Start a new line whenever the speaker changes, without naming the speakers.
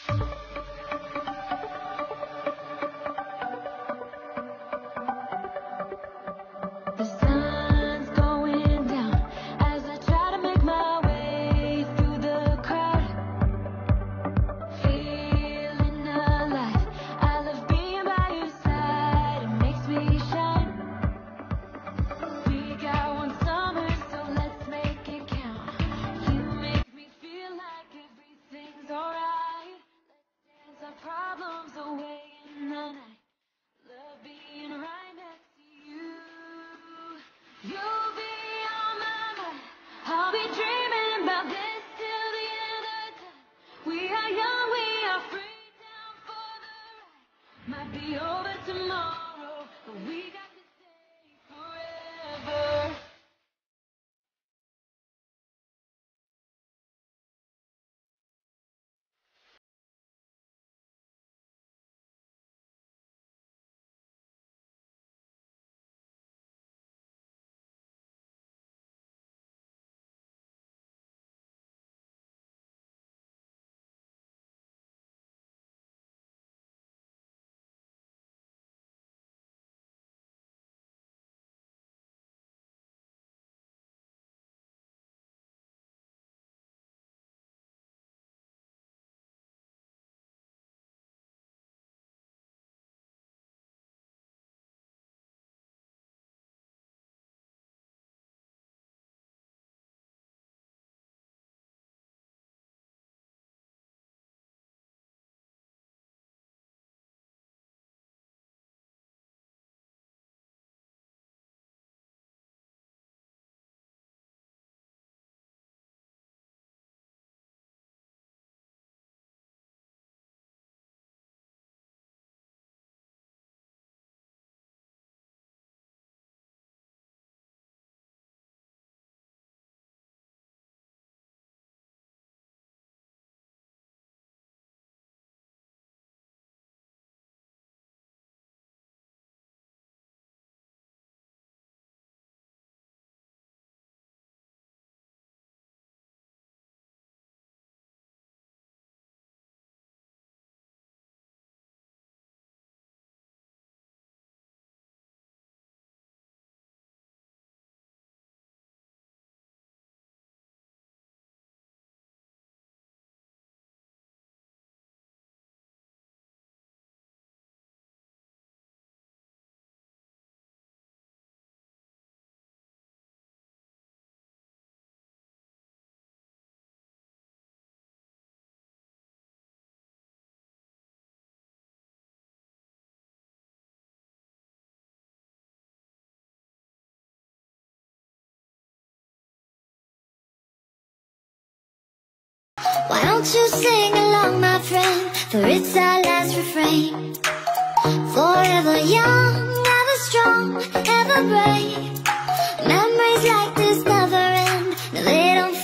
The sun's going down as I try to make my way through the crowd. Feeling alive, I love being by your side, it makes me shine. We got one summer, so let's make it count. You make me feel like everything's alright. Let's dance our problems away in the night. Love being right next to you. You'll be on my mind. I'll be dreaming about this till the end of time. We are young, we are free, down for the ride. Might be over tomorrow, but we got to stay forever.
Why don't you sing along, my friend, for it's our last refrain. Forever young, ever strong, ever brave. Memories like this never end, no they don't